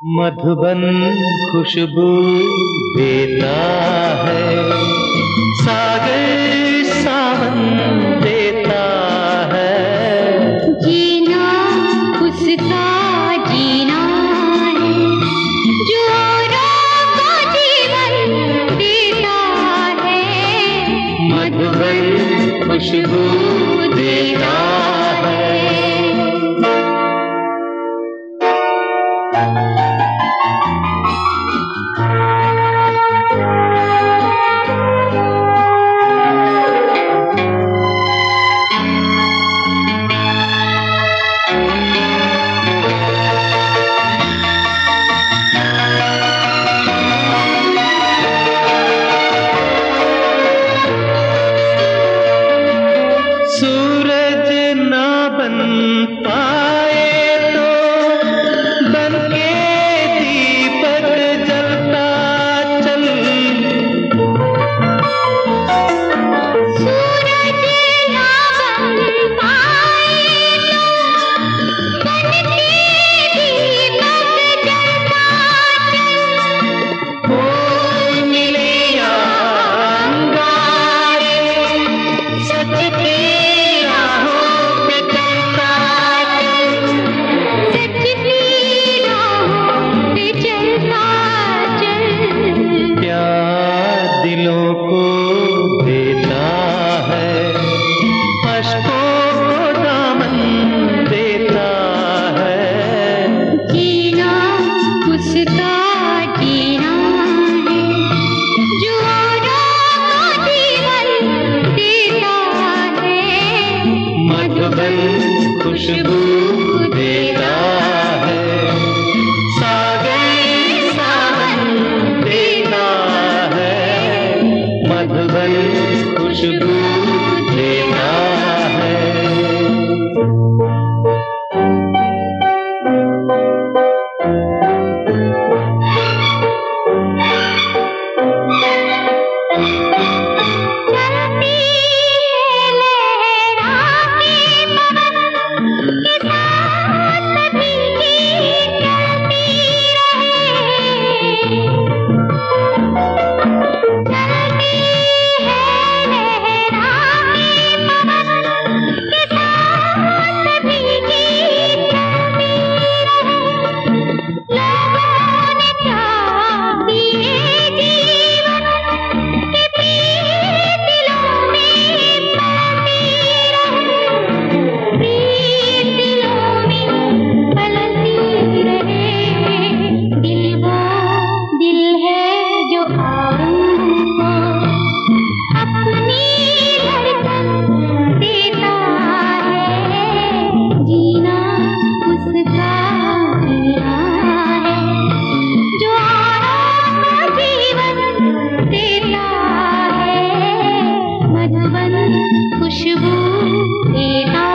मधुबन खुशबू देता है, सागर सावन देता है। जीना उसका जीना है, जो औरों को जीवन देता है। मधुबन खुशबू देता है। सूरज ना बन पाए तो बन के दीपक जलता चल। सूरज ना बन पाए तो बन के दीपक जलता चल। कोई मिले या अंगारे, सच के दिलों को देता है, अश्कों को दामन देता है। जीना उसका जीना है, जो औरों को जीवन देता है। मधुबन खुशबू देता है, सागर सावन देता है। मधुबन खुशबू देता है। खुशबू देता